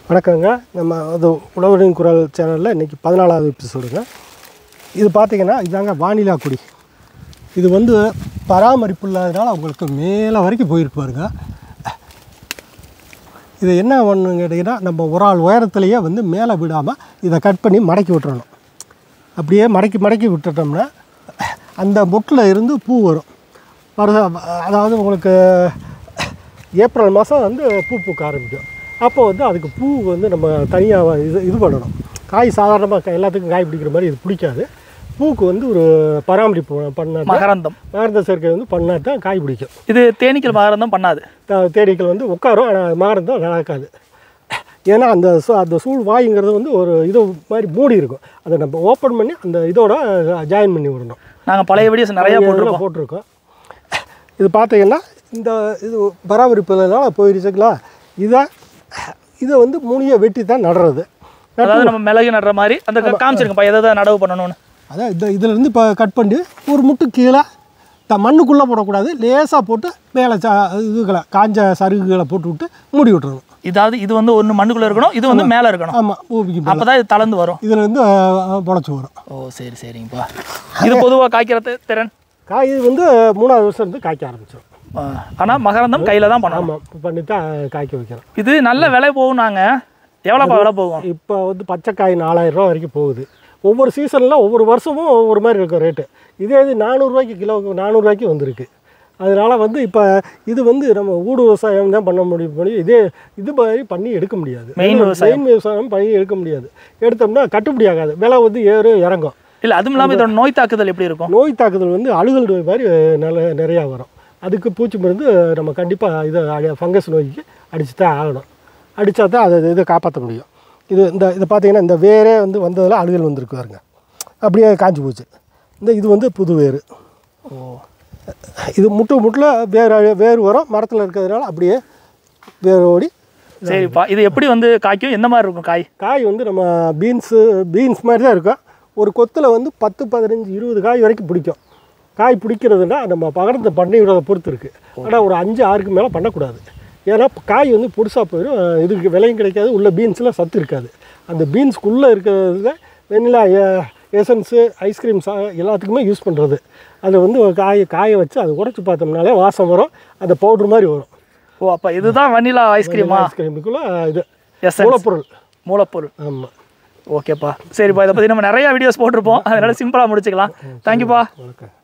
வணக்கங்க. நம்ம அது உழவரின் குரல் சேனலில் இன்றைக்கி 14வது எபிசோடுங்க. இது பார்த்திங்கன்னா இதுதாங்க வானிலா கொடி. இது வந்து பராமரிப்பு இல்லாதனால உங்களுக்கு மேலே வரைக்கும் போயிருக்கு பாருங்க. இது என்ன ஒன்று கேட்டிங்கன்னா, நம்ம ஒரு ஆள் உயரத்துலேயே வந்து மேலே விடாமல் இதை கட் பண்ணி மடக்கி விட்டுறணும். அப்படியே மடக்கி விட்டுட்டோம்னா அந்த மொட்டில் இருந்து பூ வரும். அதாவது உங்களுக்கு ஏப்ரல் மாதம் வந்து பூ பூக்க ஆரம்பிக்கும். அப்போ வந்து அதுக்கு பூ வந்து நம்ம தனியாக இது பண்ணணும். காய் சாதாரணமாக எல்லாத்துக்கும் காய் பிடிக்கிற மாதிரி இது பிடிக்காது. பூக்கு வந்து ஒரு பராமரிப்பு பண்ணால் மகரந்த சேர்க்கை வந்து பண்ணால் தான் காய் பிடிக்கும். இது தேனீக்கள் மகரந்தம் பண்ணாது. தேனீக்கள் வந்து உட்காரும், ஆனால் மகரந்தம் நடக்காது. ஏன்னா அந்த சூழ் வாயுங்கிறது வந்து ஒரு இது மாதிரி மூடி இருக்கும். அதை நம்ம ஓப்பன் பண்ணி அந்த இதோட ஜாயின் பண்ணி விடணும். நாங்கள் பழைய வீடியோஸ் நிறையா போட்டிருக்கோம். இது பார்த்தீங்கன்னா இந்த இது பராமரிப்புனால போயிடுச்சுங்களா. இதை வந்து முனியை வெட்டி தான் நடுறது. அதாவது நம்ம மிளகு நடுற மாதிரி அந்த காமிச்சிருக்கோம்ப்பா எதை நடவு பண்ணணும்னு. அதான் இதிலேருந்து இப்போ கட் பண்ணி ஒரு முட்டு கீழே மண்ணுக்குள்ளே போடக்கூடாது, லேசாக போட்டு மேலே இதுகளை காஞ்ச சருகுகளை போட்டு விட்டு மூடி விட்டுறணும். இதாவது இது வந்து ஒன்று மண்ணுக்குள்ளே இருக்கணும், இது வந்து மேலே இருக்கணும். ஆமாம், பூமிக்கு அப்போ தான் இது தளர்ந்து வரும். இதுலேருந்து முளைச்சி வரும். ஓ சரிங்கப்பா. இது பொதுவாக காய்க்கிறது திறன் காய் வந்து 3வது வருஷம் இருந்து காய்க்க ஆரம்பிச்சிடும். ஆனால் மகரந்தம் கையில் தான் பண்ணணும். ஆமாம், பண்ணி தான் காய்க்க வைக்கிறோம். இது நல்ல விலை போகும். நாங்கள் எவ்வளோப்பா விலை போகும்? இப்போ வந்து பச்சைக்காய் 4000 ரூபா வரைக்கும் போகுது. ஒவ்வொரு சீசனில் ஒவ்வொரு வருஷமும் ஒவ்வொரு மாதிரி இருக்கும் ரேட்டு. இதே இது 400 ரூபாய்க்கு கிலோவுக்கு 400 ரூபாய்க்கு வந்திருக்கு. அதனால் வந்து இப்போ இது வந்து நம்ம ஊடு விவசாயம் தான் பண்ண முடியும். இது மாதிரி பண்ணி எடுக்க முடியாது. மெயின் விவசாயம் பண்ணி எடுக்க முடியாது. எடுத்தோம்னா கட்டுப்படி ஆகாது. விலை வந்து இறங்கும். இல்லை, அதுவும் இல்லாமல் இதோட நோய் தாக்குதல் எப்படி இருக்கும்? நோய் தாக்குதல் வந்து அழுகல் நோய் மாதிரி நிறையா வரும். அதுக்கு பூச்சி மருந்து நம்ம கண்டிப்பாக இதை ஃபங்கஸ் நோய்க்கு அடித்து தான் ஆகணும். அடித்தா தான் அதை இதை காப்பாற்ற முடியும். இதை பார்த்தீங்கன்னா இந்த வேரே வந்து வந்ததில் அழுகல் வந்துருக்கு பாருங்க. அப்படியே காஞ்சி போச்சு. இது வந்து புது வேறு. இது முட்டில் வேறு வரும். மரத்தில் இருக்கிறதுனால அப்படியே வேறு ஓடி. சரிப்பா, இது எப்படி வந்து காய்க்கும்? எந்த மாதிரி இருக்கும் காய் வந்து நம்ம பீன்ஸ் மாதிரி தான் இருக்கும். ஒரு கொத்தில் வந்து 10, 15, 20 காய் வரைக்கும் பிடிக்கும். காய் பிடிக்கிறதுனா நம்ம பகரத்தை பண்ணி விடுறதை பொறுத்து இருக்குது. ஆனால் ஒரு 5, 6க்கு மேலே பண்ணக்கூடாது. ஏன்னா காய் வந்து புதுசாக போயிடும். இதுக்கு விலையும் கிடைக்காது. உள்ள பீன்ஸில் சத்து இருக்காது. அந்த பீன்ஸுக்குள்ளே இருக்கிறது வெனிலா எசன்ஸு, ஐஸ்கிரீம்ஸ் எல்லாத்துக்குமே யூஸ் பண்ணுறது. அதை வந்து காய வச்சு அதை உடைச்சி பார்த்தோம்னாலே வாசம் வரும். அந்த பவுட்ரு மாதிரி வரும். ஓ, அப்போ இதுதான் வனிலா ஐஸ்கிரீமுக்குள்ளே இது மூலப்பொருள். ஆமாம். ஓகேப்பா, சரிப்பா. இதை பற்றி நம்ம நிறையா வீடியோஸ் போட்டிருப்போம். அதனால் சிம்பிளாக முடிச்சுக்கலாம். தேங்க்யூப்பா. வணக்கம்.